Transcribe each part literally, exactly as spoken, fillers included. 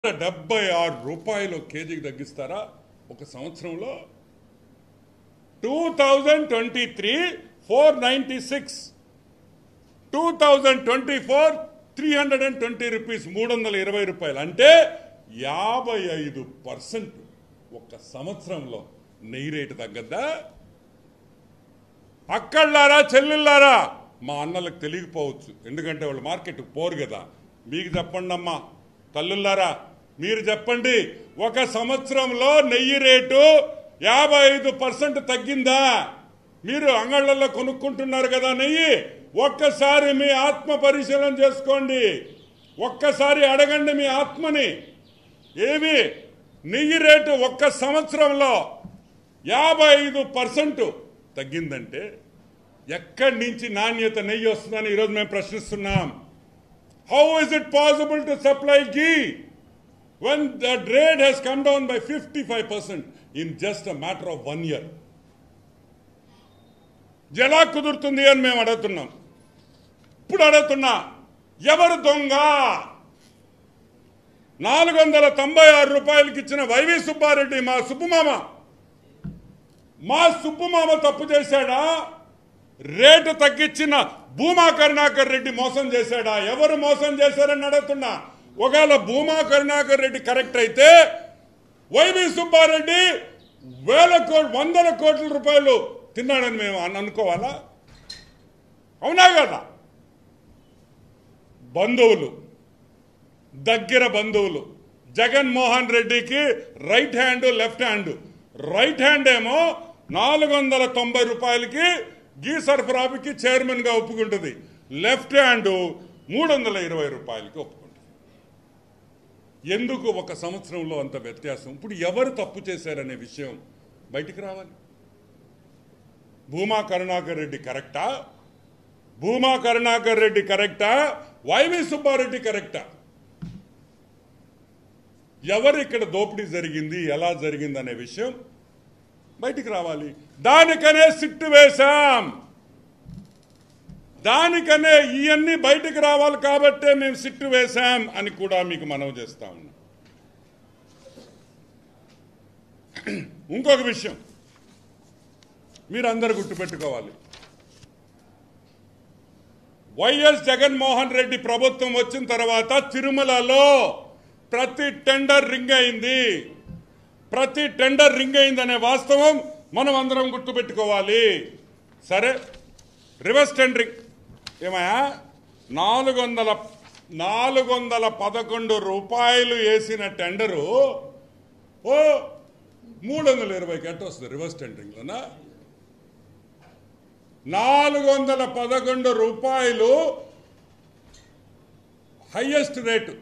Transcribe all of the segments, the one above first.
డెబ్బై ఆరు రూపాయలు కేజీకి తగ్గిస్తారా ఒక సంవత్సరంలో? Two thousand twenty three four ninety six two thousand twenty four three hundred and twenty rupees మూడు వందల ఇరవై రూపాయలు అంటే యాభై ఐదు పర్సెంట్ ఒక సంవత్సరంలో నెయ్యి రేటు తగ్గద్దా? అక్కళ్ళారా చెల్లెళ్ళారా, మా అన్నలకు తెలియకపోవచ్చు, ఎందుకంటే వాళ్ళు మార్కెట్కి పోరు కదా. మీకు చెప్పండి అమ్మా తల్లుల్లారా, మీరు చెప్పండి, ఒక సంవత్సరంలో నెయ్యి రేటు యాభై ఐదు పర్సెంట్ తగ్గిందా? మీరు అంగళ్ళల్లో కొనుక్కుంటున్నారు కదా నెయ్యి, ఒక్కసారి మీ ఆత్మ పరిశీలన చేసుకోండి, ఒక్కసారి అడగండి మీ ఆత్మని. ఏమి నెయ్యి రేటు ఒక్క సంవత్సరంలో యాభై ఐదు పర్సెంట్ తగ్గిందంటే ఎక్కడి నుంచి నాణ్యత నెయ్యి వస్తుందని ఈరోజు మేము ప్రశ్నిస్తున్నాం. How is it possible to supply ghee when the rate has come down by fifty-five percent in just a matter of one year? ఎలా కుదురుతుంది అని మేము అడుగుతున్నాం. ఇప్పుడు అడుగుతున్నా, ఎవరు దొంగ? నాలుగు వందల తొంభై ఆరు రూపాయలకి ఇచ్చిన వైవి సుబ్బారెడ్డి మా సుబ్బుమామ, మా సుబ్బుమామ తప్పు చేశాడా? రేటు తగ్గించిన భూమా కరుణాకర్ రెడ్డి మోసం చేశాడా? ఎవరు మోసం చేశారని అడుగుతున్నా. ఒకవేళ భూమా కరుణాకర్ రెడ్డి కరెక్ట్ అయితే వైవి సుబ్బారెడ్డి వేల కోట్ల వందల కోట్ల రూపాయలు తిన్నాడని మేము అనుకోవాలా? అవునా కదా? బంధువులు, దగ్గర బంధువులు, జగన్మోహన్ రెడ్డికి right hand left hand. Right hand ఏమో నాలుగు వందల తొంభై రూపాయలకి గీ సరఫరాకి చైర్మన్ గా ఒప్పుకుంటుంది, లెఫ్ట్ హ్యాండ్ మూడు వందల ఇరవై రూపాయలకి ఒప్పుకుంటుంది. ఎందుకు ఒక సంవత్సరంలో అంత వ్యత్యాసం? ఇప్పుడు ఎవరు తప్పు చేశారనే విషయం బయటికి రావాలి. భూమా కరుణాకర్ రెడ్డి కరెక్టా? భూమా కరుణాకర్ రెడ్డి కరెక్టా? వైవి సుబ్బారెడ్డి కరెక్టా? ఎవరు ఇక్కడ దోపిడీ జరిగింది, ఎలా జరిగింది అనే విషయం బయటికి రావాలి. దానికనే సిట్టు వేశాం, దానికనే ఇవన్నీ బయటికి రావాలి కాబట్టే మేము సిట్టు వేశాం అని కూడా మీకు మనవి చేస్తా ఉన్నాం. ఇంకొక విషయం మీరందరూ గుర్తుపెట్టుకోవాలి. వైఎస్ జగన్మోహన్ రెడ్డి ప్రభుత్వం వచ్చిన తర్వాత తిరుమలలో ప్రతి టెండర్ రింగ్ అయింది, ప్రతి టెండర్ రింగ్ అయిందనే వాస్తవం మనం అందరం గుర్తుపెట్టుకోవాలి. సరే, రివర్స్ టెండరింగ్ ఏమయ్యా, నాలుగు వందల నాలుగు వందల పదకొండు రూపాయలు వేసిన టెండరు ఓ మూడు వందల ఇరవైకి ఎట్ట వస్తుంది రివర్స్ టెండరింగ్లోనా? నాలుగు వందల పదకొండు రూపాయలు హైయెస్ట్ రేటు,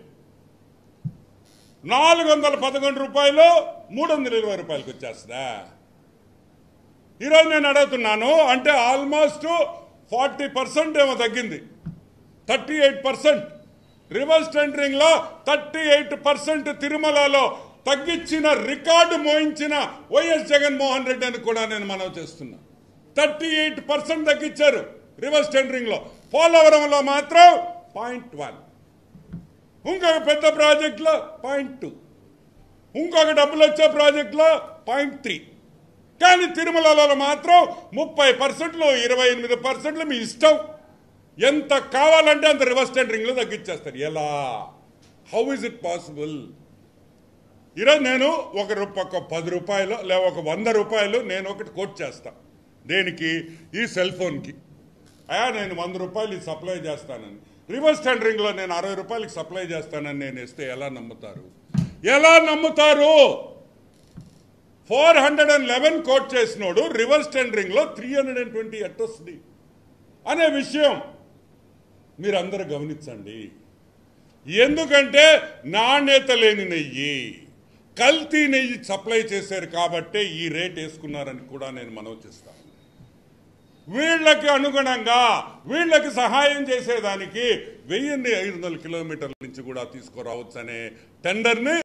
నాలుగు వందల పదకొండు రూపాయలు మూడు వందల ఇరవై రూపాయలకి వచ్చేస్తుందా? ఈరోజు నేను అడుగుతున్నాను, అంటే ఆల్మోస్ట్ ఫార్టీ పర్సెంట్ ఏమో తగ్గింది, thirty eight percent reverse tendering లో థర్టీ ఎయిట్ పర్సెంట్ తిరుమలలో తగ్గించిన రికార్డు మోయించిన వైఎస్ జగన్మోహన్ రెడ్డి అని కూడా నేను మనవి చేస్తున్నా. థర్టీ ఎయిట్ పర్సెంట్ తగ్గించారు రివర్స్ టెండరింగ్ లో. పోలవరంలో మాత్రం పాయింట్ వన్, ఇంకొక పెద్ద ప్రాజెక్టులో పాయింట్ టూ, ఇంకొక డబ్బులు వచ్చే ప్రాజెక్టులో పాయింట్ త్రీ. కానీ తిరుమలలో మాత్రం ముప్పై పర్సెంట్లు ఇరవై ఎనిమిది పర్సెంట్లు మీ ఇష్టం, ఎంత కావాలంటే అంత రివర్స్ టెండరింగ్లో తగ్గించేస్తారు. ఎలా? How is it possible? ఈరోజు నేను ఒక రూపాయి ఒక పది రూపాయలు లేదా ఒక వంద రూపాయలు నేను ఒకటి కోట్ చేస్తా. దేనికి? ఈ సెల్ ఫోన్కి. అయా నేను వంద రూపాయలు ఇది సప్లై చేస్తానని, రివర్స్ టెండరింగ్లో నేను అరవై రూపాయలకి సప్లై చేస్తానని నేను ఇస్తే ఎలా నమ్ముతారు? ఎలా నమ్ముతారు? ఫోర్ హండ్రెడ్ అండ్ లెవెన్ కోట్ చేసినోడు రివర్స్ టెండరింగ్లో త్రీ హండ్రెడ్ అండ్ ట్వంటీ ఎట్టొస్తుంది అనే విషయం మీరందరూ గమనించండి. ఎందుకంటే నాణ్యత లేని నెయ్యి, కల్తీ నెయ్యి సప్లై చేశారు కాబట్టే ఈ రేట్ వేసుకున్నారని కూడా నేను మనవి చేస్తాను. వీళ్ళకి అనుగుణంగా వీళ్ళకి సహాయం చేసేదానికి వెయ్యిన్ని ఐదు వందల కిలోమీటర్ల నుంచి కూడా తీసుకురావచ్చు అనే టెండర్ని